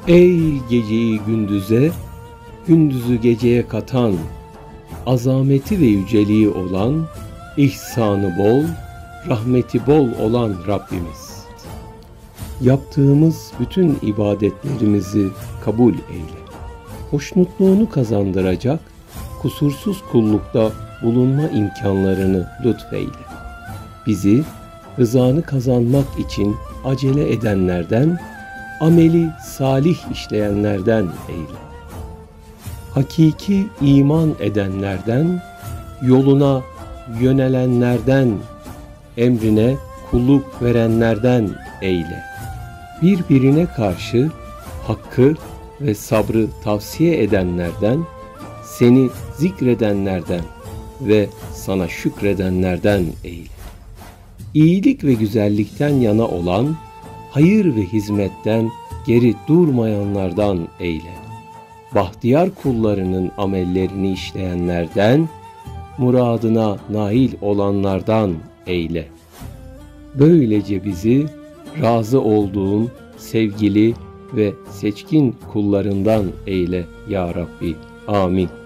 Ey geceyi gündüze, gündüzü geceye katan, azameti ve yüceliği olan, ihsanı bol, rahmeti bol olan Rabbimiz. Yaptığımız bütün ibadetlerimizi kabul eyle. Hoşnutluğunu kazandıracak, kusursuz kullukta bulunma imkanlarını lütfeyle. Bizi rızanı kazanmak için acele edenlerden, ameli salih işleyenlerden eyle. Hakiki iman edenlerden, yoluna yönelenlerden, emrine kulluk verenlerden eyle. Birbirine karşı hakkı ve sabrı tavsiye edenlerden, seni zikredenlerden ve sana şükredenlerden eyle. İyilik ve güzellikten yana olan, hayır ve hizmetten geri durmayanlardan eyle. Bahtiyar kullarının amellerini işleyenlerden, muradına nail olanlardan eyle. Böylece bizi razı olduğun sevgili ve seçkin kullarından eyle ya Rabbi. Amin.